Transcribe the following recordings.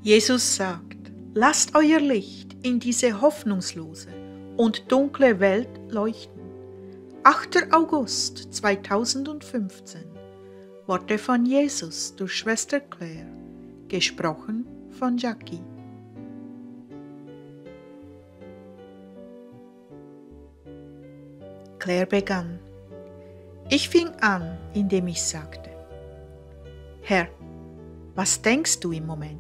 Jesus sagt, lasst euer Licht in diese hoffnungslose und dunkle Welt leuchten. 8. August 2015. Worte von Jesus durch Schwester Claire, gesprochen von Jackie. Claire begann. Ich fing an, indem ich sagte, Herr, was denkst du im Moment?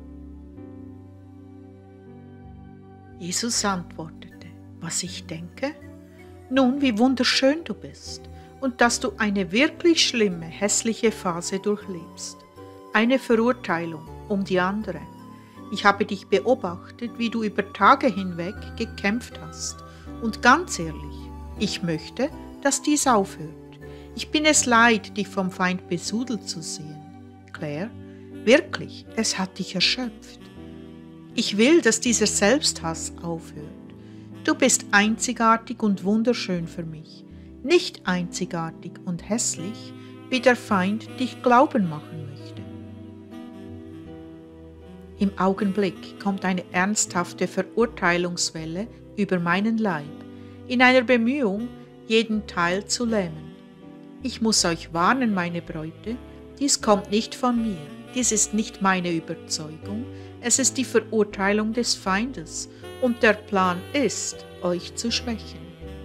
Jesus antwortete, was ich denke? Nun, wie wunderschön du bist und dass du eine wirklich schlimme, hässliche Phase durchlebst. Eine Verurteilung um die andere. Ich habe dich beobachtet, wie du über Tage hinweg gekämpft hast. Und ganz ehrlich, ich möchte, dass dies aufhört. Ich bin es leid, dich vom Feind besudelt zu sehen. Claire, wirklich, es hat dich erschöpft. Ich will, dass dieser Selbsthass aufhört. Du bist einzigartig und wunderschön für mich, nicht einzigartig und hässlich, wie der Feind dich glauben machen möchte. Im Augenblick kommt eine ernsthafte Verurteilungswelle über meinen Leib, in einer Bemühung, jeden Teil zu lähmen. Ich muss euch warnen, meine Bräute, dies kommt nicht von mir, dies ist nicht meine Überzeugung, es ist die Verurteilung des Feindes und der Plan ist, euch zu schwächen.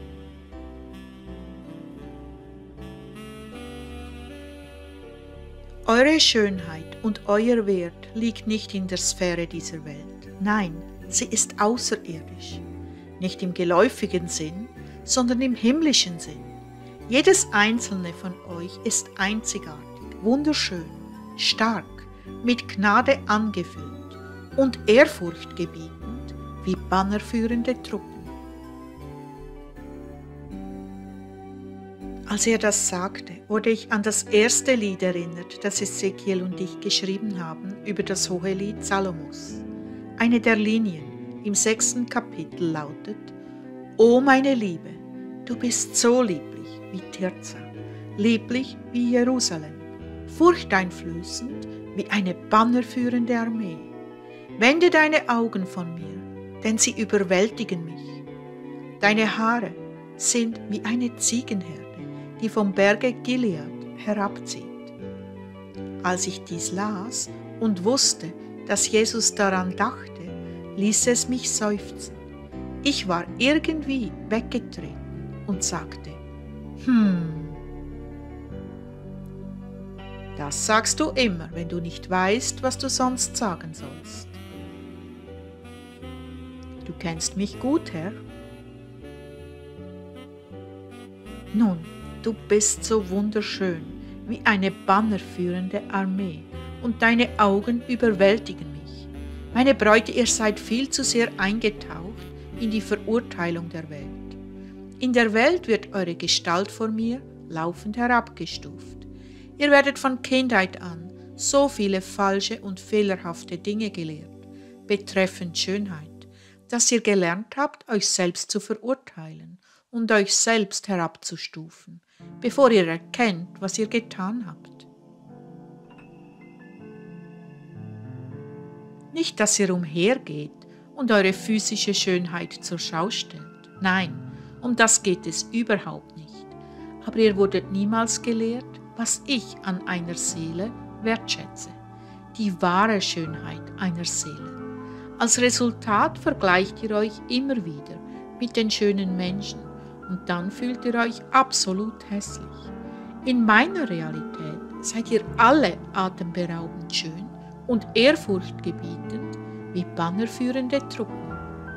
Eure Schönheit und euer Wert liegt nicht in der Sphäre dieser Welt. Nein, sie ist außerirdisch. Nicht im geläufigen Sinn, sondern im himmlischen Sinn. Jedes einzelne von euch ist einzigartig, wunderschön, stark, mit Gnade angefüllt und ehrfurchtgebietend wie bannerführende Truppen. Als er das sagte, wurde ich an das erste Lied erinnert, das Ezekiel und ich geschrieben haben über das Hohelied Salomos. Eine der Linien im 6. Kapitel lautet: O meine Liebe, du bist so lieblich wie Tirza, lieblich wie Jerusalem, furchteinflößend wie eine bannerführende Armee. Wende deine Augen von mir, denn sie überwältigen mich. Deine Haare sind wie eine Ziegenherde, die vom Berge Gilead herabzieht. Als ich dies las und wusste, dass Jesus daran dachte, ließ es mich seufzen. Ich war irgendwie weggetreten und sagte, Das sagst du immer, wenn du nicht weißt, was du sonst sagen sollst. Du kennst mich gut, Herr. Nun, du bist so wunderschön wie eine bannerführende Armee und deine Augen überwältigen mich. Meine Bräute, ihr seid viel zu sehr eingetaucht in die Verurteilung der Welt. In der Welt wird eure Gestalt vor mir laufend herabgestuft. Ihr werdet von Kindheit an so viele falsche und fehlerhafte Dinge gelehrt, betreffend Schönheit, dass ihr gelernt habt, euch selbst zu verurteilen und euch selbst herabzustufen, bevor ihr erkennt, was ihr getan habt. Nicht, dass ihr umhergeht und eure physische Schönheit zur Schau stellt. Nein, um das geht es überhaupt nicht. Aber ihr wurdet niemals gelehrt, was ich an einer Seele wertschätze, die wahre Schönheit einer Seele. Als Resultat vergleicht ihr euch immer wieder mit den schönen Menschen und dann fühlt ihr euch absolut hässlich. In meiner Realität seid ihr alle atemberaubend schön und ehrfurchtgebietend wie bannerführende Truppen.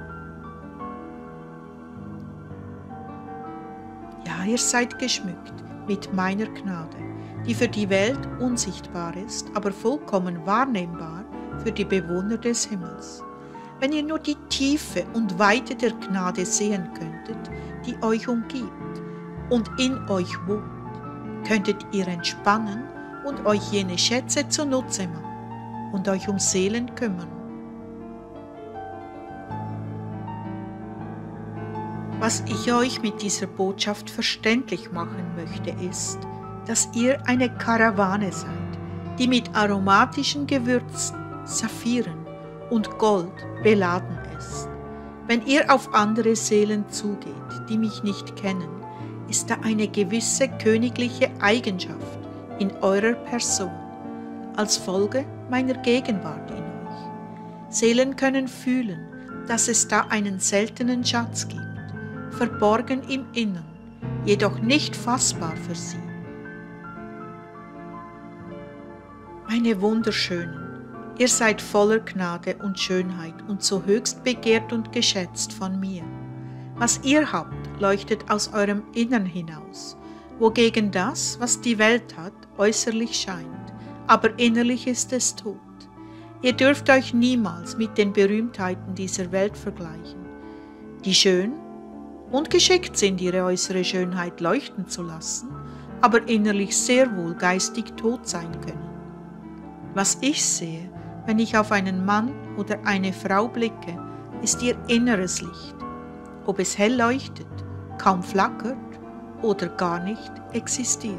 Ja, ihr seid geschmückt mit meiner Gnade, die für die Welt unsichtbar ist, aber vollkommen wahrnehmbar für die Bewohner des Himmels. Wenn ihr nur die Tiefe und Weite der Gnade sehen könntet, die euch umgibt und in euch wohnt, könntet ihr entspannen und euch jene Schätze zunutze machen und euch um Seelen kümmern. Was ich euch mit dieser Botschaft verständlich machen möchte, ist, dass ihr eine Karawane seid, die mit aromatischen Gewürzen, Saphiren und Gold beladen ist. Wenn ihr auf andere Seelen zugeht, die mich nicht kennen, ist da eine gewisse königliche Eigenschaft in eurer Person, als Folge meiner Gegenwart in euch. Seelen können fühlen, dass es da einen seltenen Schatz gibt, verborgen im Innern, jedoch nicht fassbar für sie. Meine Wunderschönen, ihr seid voller Gnade und Schönheit und so höchst begehrt und geschätzt von mir. Was ihr habt, leuchtet aus eurem Innern hinaus, wogegen das, was die Welt hat, äußerlich scheint, aber innerlich ist es tot. Ihr dürft euch niemals mit den Berühmtheiten dieser Welt vergleichen, die schön und geschickt sind, ihre äußere Schönheit leuchten zu lassen, aber innerlich sehr wohl geistig tot sein können. Was ich sehe, wenn ich auf einen Mann oder eine Frau blicke, ist ihr inneres Licht, ob es hell leuchtet, kaum flackert oder gar nicht existiert.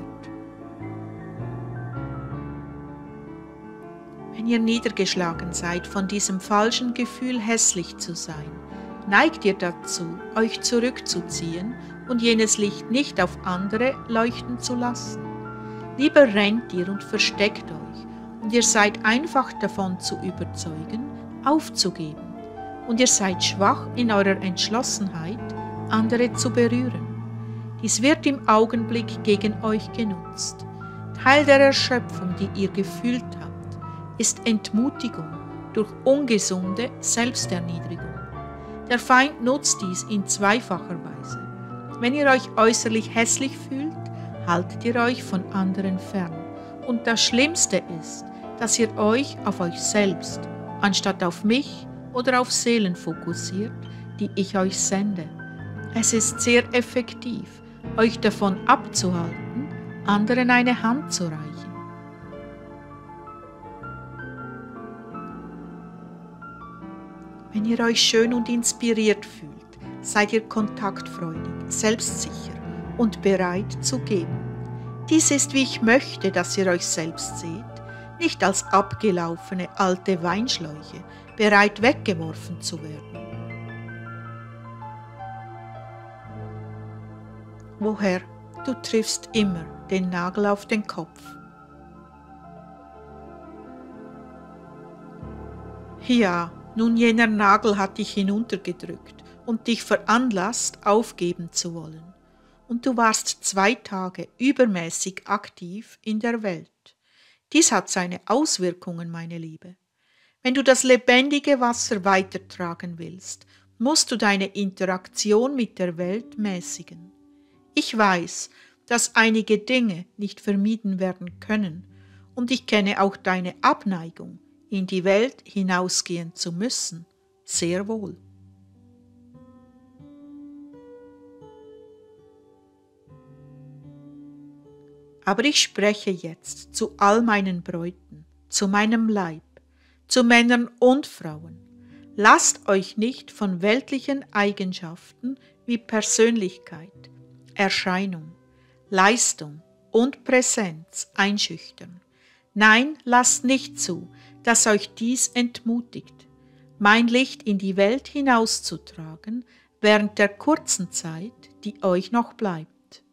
Wenn ihr niedergeschlagen seid von diesem falschen Gefühl, hässlich zu sein, neigt ihr dazu, euch zurückzuziehen und jenes Licht nicht auf andere leuchten zu lassen. Lieber rennt ihr und versteckt euch, und ihr seid einfach davon zu überzeugen, aufzugeben, und ihr seid schwach in eurer Entschlossenheit, andere zu berühren. Dies wird im Augenblick gegen euch genutzt. Teil der Erschöpfung, die ihr gefühlt habt, ist Entmutigung durch ungesunde Selbsterniedrigung. Der Feind nutzt dies in zweifacher Weise. Wenn ihr euch äußerlich hässlich fühlt, haltet ihr euch von anderen fern. Und das Schlimmste ist, dass ihr euch auf euch selbst, anstatt auf mich oder auf Seelen fokussiert, die ich euch sende. Es ist sehr effektiv, euch davon abzuhalten, anderen eine Hand zu reichen. Wenn ihr euch schön und inspiriert fühlt, seid ihr kontaktfreudig, selbstsicher und bereit zu geben. Dies ist, wie ich möchte, dass ihr euch selbst seht, nicht als abgelaufene alte Weinschläuche, bereit weggeworfen zu werden. Woher? Du triffst immer den Nagel auf den Kopf. Ja, nun jener Nagel hat dich hinuntergedrückt und dich veranlasst, aufgeben zu wollen. Und du warst 2 Tage übermäßig aktiv in der Welt. Dies hat seine Auswirkungen, meine Liebe. Wenn du das lebendige Wasser weitertragen willst, musst du deine Interaktion mit der Welt mäßigen. Ich weiß, dass einige Dinge nicht vermieden werden können, und ich kenne auch deine Abneigung, in die Welt hinausgehen zu müssen, sehr wohl. Aber ich spreche jetzt zu all meinen Bräuten, zu meinem Leib, zu Männern und Frauen. Lasst euch nicht von weltlichen Eigenschaften wie Persönlichkeit, Erscheinung, Leistung und Präsenz einschüchtern. Nein, lasst nicht zu, dass euch dies entmutigt, mein Licht in die Welt hinauszutragen während der kurzen Zeit, die euch noch bleibt.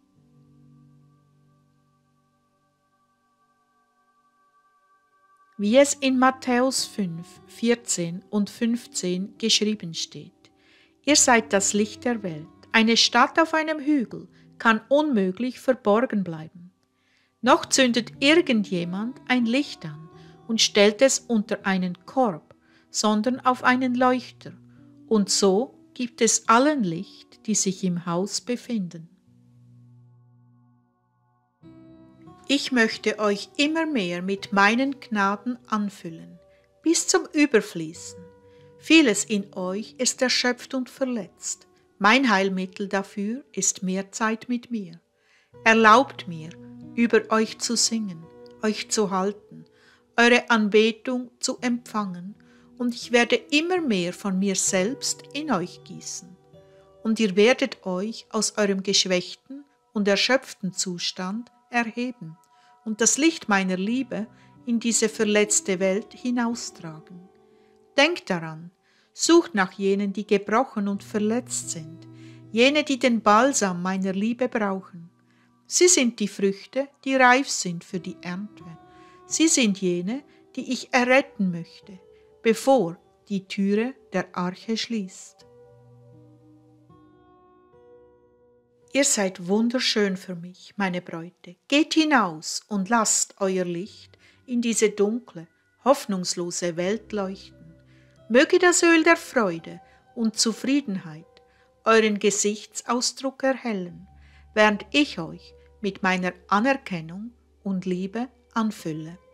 Wie es in Matthäus 5, 14 und 15 geschrieben steht. Ihr seid das Licht der Welt. Eine Stadt auf einem Hügel kann unmöglich verborgen bleiben. Noch zündet irgendjemand ein Licht an und stellt es unter einen Korb, sondern auf einen Leuchter. Und so gibt es allen Licht, die sich im Haus befinden. Ich möchte euch immer mehr mit meinen Gnaden anfüllen, bis zum Überfließen. Vieles in euch ist erschöpft und verletzt. Mein Heilmittel dafür ist mehr Zeit mit mir. Erlaubt mir, über euch zu singen, euch zu halten, eure Anbetung zu empfangen, und ich werde immer mehr von mir selbst in euch gießen. Und ihr werdet euch aus eurem geschwächten und erschöpften Zustand erheben und das Licht meiner Liebe in diese verletzte Welt hinaustragen. Denkt daran, sucht nach jenen, die gebrochen und verletzt sind, jene, die den Balsam meiner Liebe brauchen. Sie sind die Früchte, die reif sind für die Ernte. Sie sind jene, die ich erretten möchte, bevor die Türe der Arche schließt. Ihr seid wunderschön für mich, meine Bräute. Geht hinaus und lasst euer Licht in diese dunkle, hoffnungslose Welt leuchten. Möge das Öl der Freude und Zufriedenheit euren Gesichtsausdruck erhellen, während ich euch mit meiner Anerkennung und Liebe anfülle.